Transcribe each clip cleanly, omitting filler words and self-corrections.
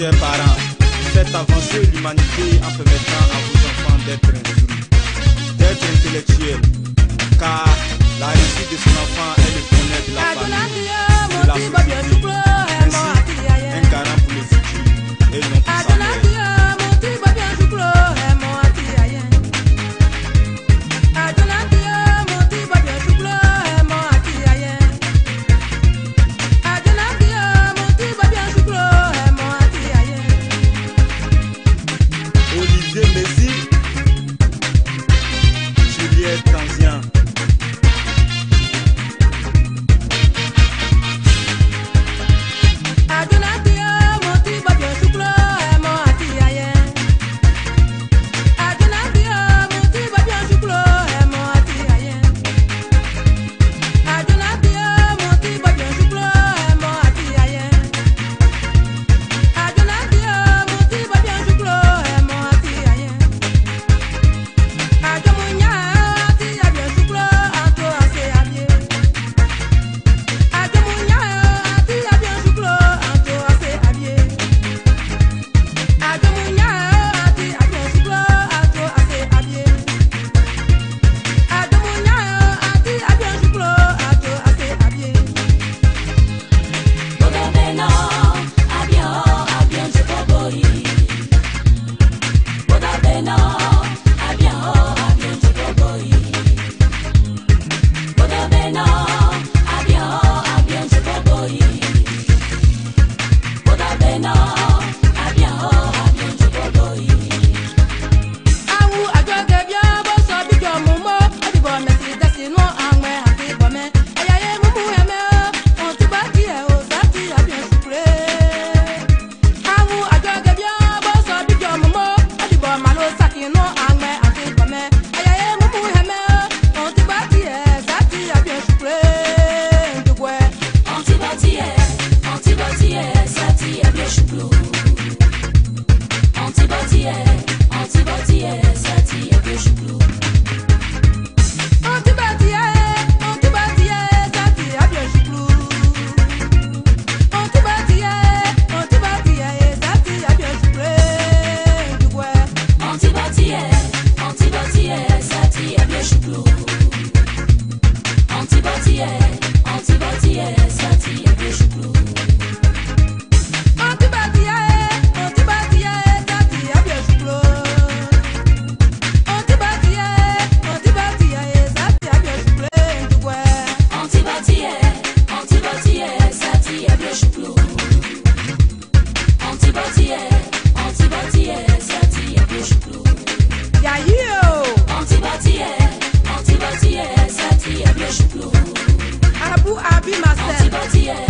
Chers parents, faites avancer l'humanité en permettant à vos enfants d'être instruits, d'être intellectuels, car la réussite de son enfant est le bonheur de la famille, de la société. Ainsi, un garant pour le futur et non pour sa mère.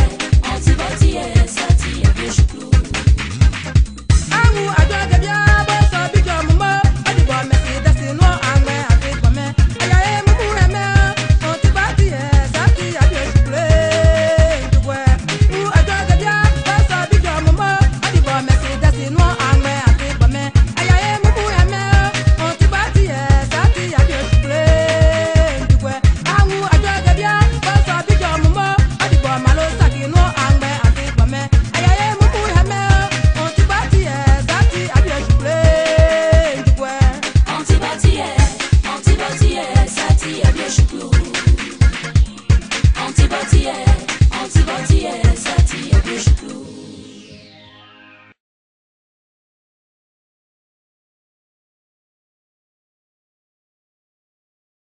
Amu, I don't get